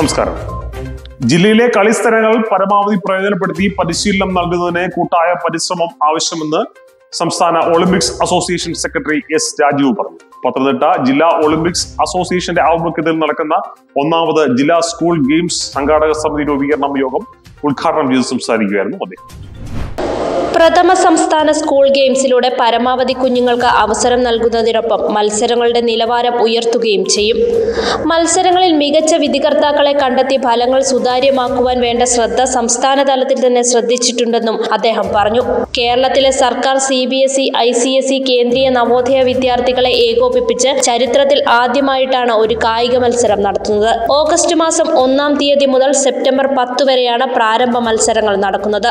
നമസ്കാരം. ജില്ലയിലെ കളിസ്ഥലങ്ങൾ പരമാവധി പ്രയോജനപ്പെടുത്തി പരിശീലനം നൽകുന്നതിന് കൂട്ടായ പരിശ്രമം ആവശ്യമെന്ന് സംസ്ഥാന Olympics association secretary S Rajeev പറഞ്ഞു. പത്തനംതിട്ട ജില്ലാ ഒളിമ്പിക്സ് അസോസിയേഷന്റെ ആഭിമുഖ്യത്തിൽ നടക്കുന്ന 1ാമത് ജില്ലാ സ്കൂൾ ഗെയിംസ് സംഘാടക സമിതി രൂപീകരണം യോഗം ഉദ്ഘാടനം ചെയ്ത് സംസാരിക്കുകയായിരുന്നു അദ്ദേഹം. പ്രഥമ സംസ്ഥാന സ്കൂൾ ഗെയിംസിലൂടെ പരമാവധി കുഞ്ഞുങ്ങൾക്ക് അവസരം നൽകുന്നതിനൊപ്പം മത്സരങ്ങളുടെ നിലവാരം ഉയർത്തുകയും ചെയ്യും. മത്സരങ്ങളിൽ മികച്ച വിധികർത്താക്കളെ കണ്ടെത്തി ഫലങ്ങൾ സുതാര്യമാക്കുവാൻ വേണ്ട ശ്രദ്ധ സംസ്ഥാന തലത്തിൽ തന്നെ ശ്രദ്ധിച്ചിട്ടുണ്ടെന്നും അദ്ദേഹം പറഞ്ഞു. കേരളത്തിലെ സർക്കാർ CBSE, ICSE, കേന്ദ്രീയ നവോദയ വിദ്യാർത്ഥികളെ ഏകോപിപ്പിച്ച് ചരിത്രത്തിൽ ആദ്യമായിട്ടാണ് ഒരു കായിക മത്സരം നടത്തുന്നത്. ഓഗസ്റ്റ് മാസം 1-ാം തീയതി മുതൽ സെപ്റ്റംബർ 10 വരെയാണ് പ്രാരംഭ മത്സരങ്ങൾ നടക്കുന്നത്.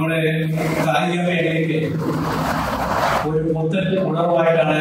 ഒരു പുത്തൻ ഉണർവായിട്ടാണ്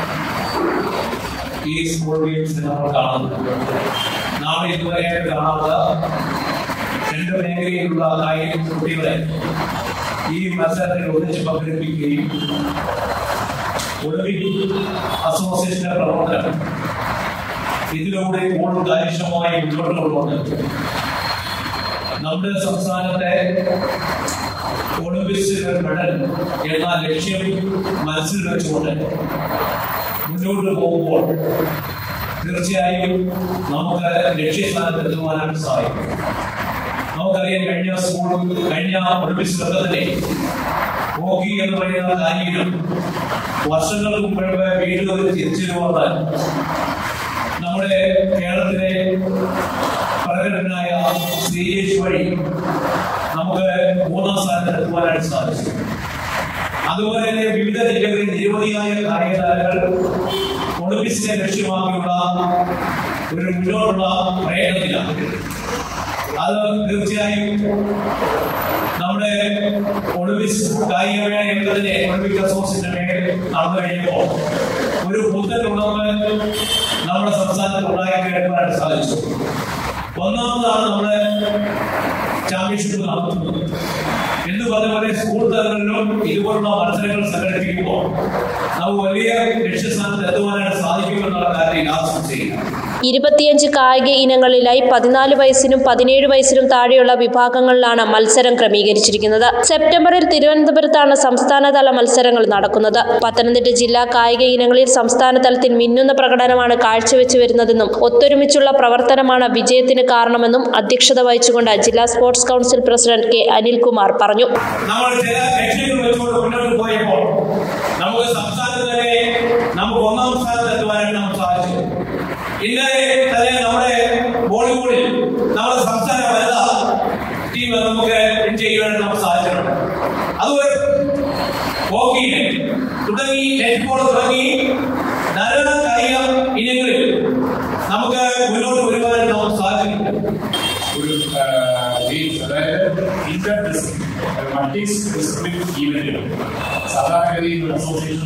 ഈ സ്കൂൾ ഗെയിംസ് നമ്മൾ കാണുന്നത്. നാം ഇതുവരെ കാണാത്ത 2 മേഖലയിലുള്ള കായിക കുട്ടികളെ ഈ മത്സരത്തിൽ ഒന്നിച്ച് പങ്കെടുപ്പിക്കുകയും ഒളിമ്പിക് അസോസിയേഷന്റെ പ്രവർത്തനം ഇതിലൂടെ കൂടുതൽ കാര്യക്ഷമമായി മുന്നോട്ട് കൊണ്ടുവന്നത് നമ്മുടെ സംസ്ഥാനത്തെ ഒളിമ്പിക്സിൽ മെഡൽ എന്ന ലക്ഷ്യം മനസ്സിൽ വെച്ചുകൊണ്ട് മുന്നോട്ട് പോകുമ്പോൾ തീർച്ചയായും നമുക്ക് ലക്ഷ്യസ്ഥാനത്തെത്തുവാനായിട്ട് സാധിക്കും. നമുക്കറിയാം, കഴിഞ്ഞ ഒളിമ്പിക്സ് തന്നെ ഹോക്കി എന്ന് പറയുന്ന കായികം വർഷങ്ങൾക്ക് മുമ്പ് വീണ്ടും തിരിച്ചു വന്നാൽ നമ്മുടെ കേരളത്തിലെ പ്രകടനായ ശ്രീജേഷ് വഴി നമുക്ക് 3ാം സ്ഥാനത്ത് എത്തുവാനായിട്ട് സാധിച്ചു. അതുപോലെ തന്നെ വിവിധ ജില്ലകളിൽ നിരവധിയായ കായിക താരങ്ങൾ ഒളിമ്പിക്സിനെ ലക്ഷ്യമാക്കിയുള്ള ഒരു മുന്നോട്ടുള്ള പ്രയത്നത്തിലാണ്. അത് തീർച്ചയായും നമ്മുടെ ഒളിമ്പിക്സ് കായികമേള എന്നതിനെ ഒളിമ്പിക് അസോസിയേഷന്റെ മേഖല നടന്നു കഴിയുമ്പോൾ ഒരു പുത്തൻ ഉണർവ് നമ്മുടെ സംസ്ഥാനത്ത് ഉണ്ടാക്കിയെടുക്കാനായിട്ട് സാധിച്ചു. 1ാമതാണ് നമ്മുടെ ചാമ്പ്യൻഷിപ്പ് നടത്തുന്നത്. എന്ന് പറഞ്ഞ പോലെ സ്കൂൾ തലങ്ങളിലും ഇതുപോലുള്ള മത്സരങ്ങൾ സംഘടിപ്പിക്കുമ്പോൾ നമുക്ക് വലിയ ലക്ഷ്യസ്ഥാനത്ത് എത്തുവാനായിട്ട് സാധിക്കുമെന്നുള്ള കാര്യം ആശംസിക്കുന്നു. 25 കായിക ഇനങ്ങളിലായി 14 വയസ്സിനും 17 വയസ്സിനും താഴെയുള്ള വിഭാഗങ്ങളിലാണ് മത്സരം ക്രമീകരിച്ചിരിക്കുന്നത്. സെപ്റ്റംബറിൽ തിരുവനന്തപുരത്താണ് സംസ്ഥാനതല മത്സരങ്ങൾ നടക്കുന്നത്. പത്തനംതിട്ട ജില്ലാ കായിക ഇനങ്ങളിൽ സംസ്ഥാന തലത്തിൽ മിന്നുന്ന പ്രകടനമാണ് കാഴ്ചവെച്ചു വരുന്നതെന്നും ഒത്തൊരുമിച്ചുള്ള പ്രവർത്തനമാണ് വിജയത്തിന് കാരണമെന്നും അധ്യക്ഷത വഹിച്ചുകൊണ്ട് ജില്ലാ sports council president K. Anilkumar പറഞ്ഞു. ഇന്നലെ തന്നെ നമ്മുടെ വോളിബോളിൽ നമ്മുടെ സംസ്ഥാന വനിതാ ടീം നമുക്ക് ചെയ്യാനായിട്ട് നമുക്ക് സാധിച്ചിട്ടുണ്ട്. അതുപോലെ ഹോക്കിയിൽ തുടങ്ങി നെറ്റ്ബോൾ തുടങ്ങി ധാരാളം കായിക ഇനങ്ങളിൽ നമുക്ക് മുന്നോട്ട് വരുവാനായിട്ട് നമുക്ക് സാധിച്ചിട്ടുണ്ട്. ഒരു മൾട്ടി ഡിസിപ്ലിൻ ഈവന്റുകൾ സാധാരണഗതിയിൽ ഒരു അസോസിയേഷൻ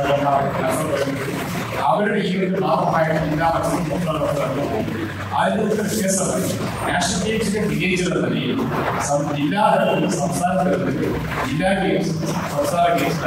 അവരുടെ ഈവന്റ് മാത്രമായിട്ട് ജില്ലാ മത്സരം അതിനൊക്കെ വ്യത്യാസമായി നാഷണൽ ഗെയിംസിന്റെ വിജയിച്ചത് തന്നെയും ജില്ലാ തലത്തിൽ സംസ്ഥാന തലത്തിൽ ജില്ലാ ഗെയിംസ് സംസ്ഥാന ഗെയിംസ്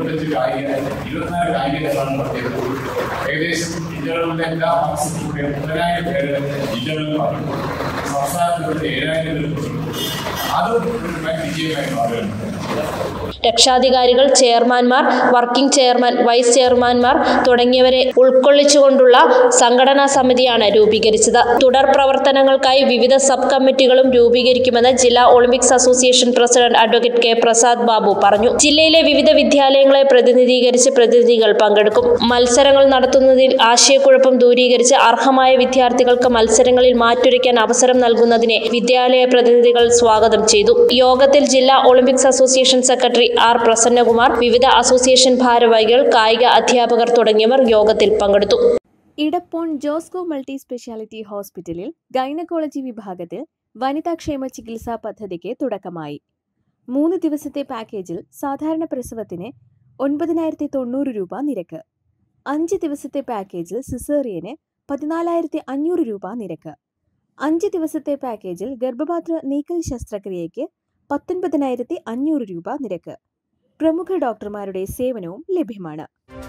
24 കായിക ഇനങ്ങളാണ് നടത്തിയത്. ഏകദേശം ജില്ലകളിലെ എല്ലാ മത്സരത്തിലൂടെ 3000 പേര് ജില്ലകളിൽ പറഞ്ഞു. സംസ്ഥാനത്തിലൂടെ 7000 പേര് അതും വിജയമായി മാറുകയാണ്. രക്ഷാധികാരികൾ, ചെയർമാൻമാർ, വർക്കിംഗ് ചെയർമാൻ, വൈസ് ചെയർമാൻമാർ തുടങ്ങിയവരെ ഉൾക്കൊള്ളിച്ചുകൊണ്ടുള്ള സംഘടനാ സമിതിയാണ് രൂപീകരിച്ചത്. തുടർ പ്രവർത്തനങ്ങൾക്കായി വിവിധ സബ് കമ്മിറ്റികളും രൂപീകരിക്കുമെന്ന് ജില്ലാ Olympics association president advocate K. Prasad Babu പറഞ്ഞു. ജില്ലയിലെ വിവിധ വിദ്യാലയങ്ങളെ പ്രതിനിധീകരിച്ച് പ്രതിനിധികൾ പങ്കെടുക്കും. മത്സരങ്ങൾ നടത്തുന്നതിൽ ആശയക്കുഴപ്പം ദൂരീകരിച്ച് അർഹമായ വിദ്യാർത്ഥികൾക്ക് മത്സരങ്ങളിൽ മാറ്റുരയ്ക്കാൻ അവസരം നൽകുന്നതിനെ വിദ്യാലയ പ്രതിനിധികൾ സ്വാഗതം ചെയ്തു. യോഗത്തിൽ ജില്ലാ Olympics association secretary R. Prasannakumar, വിവിധ അസോസിയേഷൻ ഭാരവാഹികൾ, കായിക അധ്യാപകർ തുടങ്ങിയവർ യോഗത്തിൽ പങ്കെടുത്തു. ഇടപ്പോൺ ജോസ്കോ മൾട്ടി സ്പെഷ്യാലിറ്റി ഹോസ്പിറ്റലിൽ ഗൈനക്കോളജി വിഭാഗത്തിൽ വനിതാക്ഷേമ ചികിത്സാ പദ്ധതിക്ക് തുടക്കമായി. 3 ദിവസത്തെ പാക്കേജിൽ സാധാരണ പ്രസവത്തിന് 9,090 രൂപ നിരക്ക്, 5 ദിവസത്തെ പാക്കേജിൽ സിസേറിയന് 14,500 രൂപ നിരക്ക്, 5 ദിവസത്തെ പാക്കേജിൽ ഗർഭപാത്ര നീക്കൽ ശസ്ത്രക്രിയയ്ക്ക് 19,500 രൂപ നിരക്ക്. പ്രമുഖ ഡോക്ടർമാരുടെ സേവനവും ലഭ്യമാണ്.